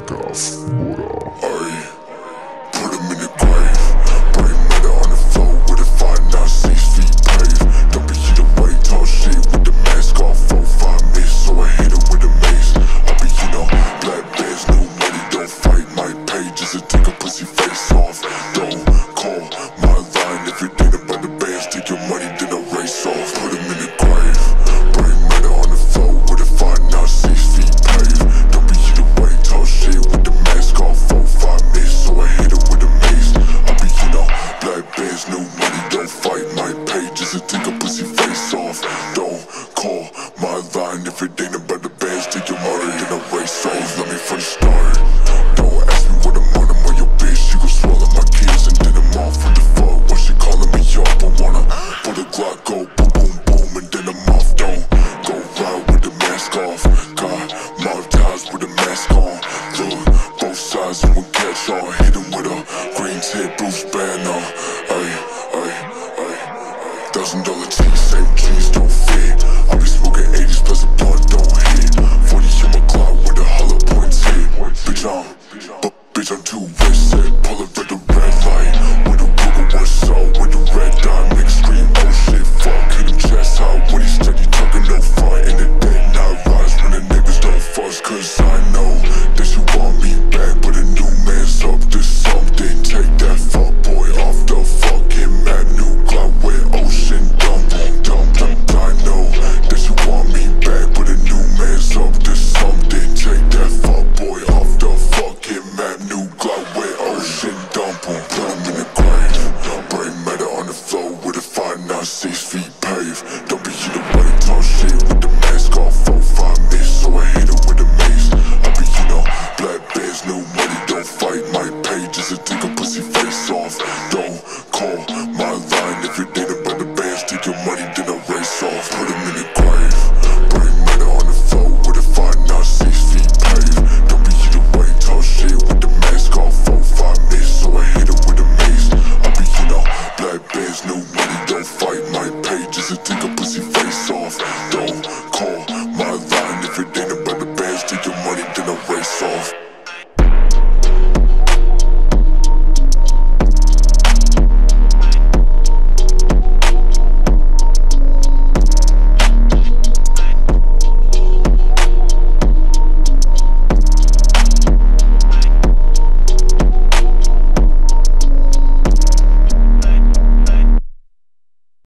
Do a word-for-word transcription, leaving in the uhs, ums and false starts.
DcfBra. Ay, put him in the grave. Brain matter on the floor with a five nine six feet pave. Don't be hit away, tall shit with the mask off. Four five miss, so I hit her with a mace. I be, you know, black bands, new money, don't fight my pages and take a pussy face off. Don't call my line if it ain't about the bands. Take your money, then I race off. Put him in the grave. Brain matter on the floor with a five nine six feet pave. Don't be hit away, tall shit with the mask off. Four five miss, so I hit her with a mace. I be, you know, black bands, new money, don't fight my pages and take a pussy face off. Don't call my line if it ain't about the bands. Take your money, then I race off. Let me from the start. Don't ask me what I'm on, I'm on your bitch. She gon' swallow my kids and then I'm off with the fuck. What she calling me up? I wanna put a Glock, go boom, boom, boom, and then I'm off. Don't go ride with the mask off. Got my ties with the mask on. Look, both sides and we catch on.